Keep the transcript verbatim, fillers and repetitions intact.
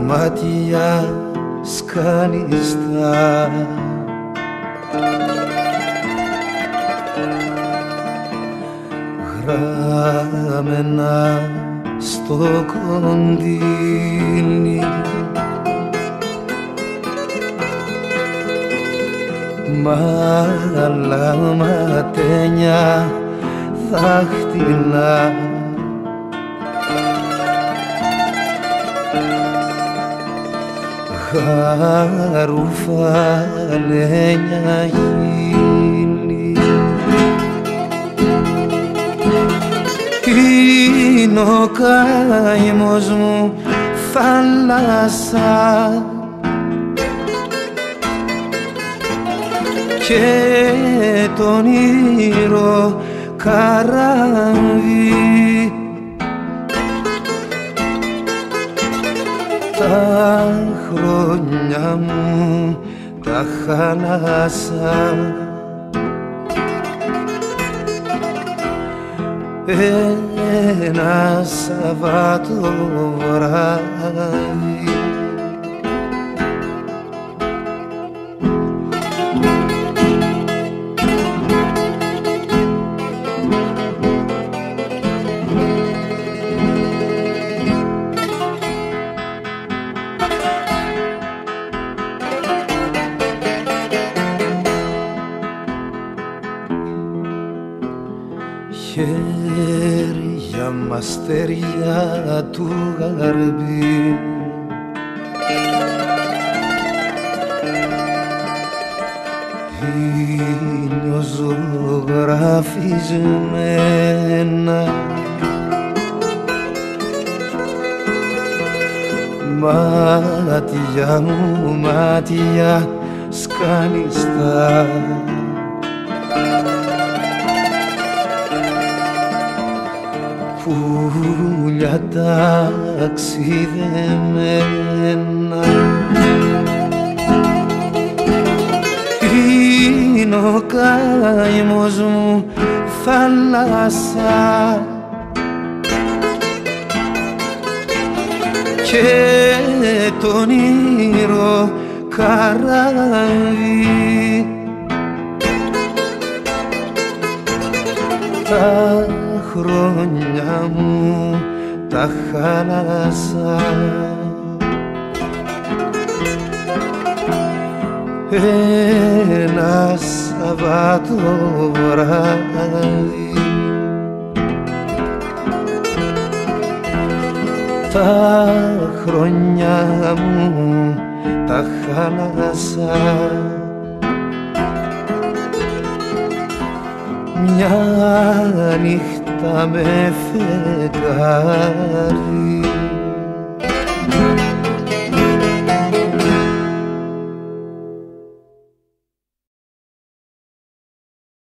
μάτια σκανιστά. Γραμμένα στο κοντίνι μ' άλλα ματένια δάχτυλα. Γαρουφαλένια γίνει είναι ο καημός μου θάλασσα και το όνειρο καράβι. Τα χρόνια μου τα χάλασα, ένα Σαββάτο βράδυ. Χέρια μ' αστέρια του γαρμπή ήλιο ζωγραφισμένα, μάτια μου μάτια σκανιστά. Πουλιά ταξιδεμένα είναι ο καημός μου θάλασσα και το όνειρο καράβι. Τα χρόνια μου τα χάλασα, ένα Σαββάτο βράδυ. Τα χρόνια μου τα χάλασα, μια νύχτα με φεγγάρι.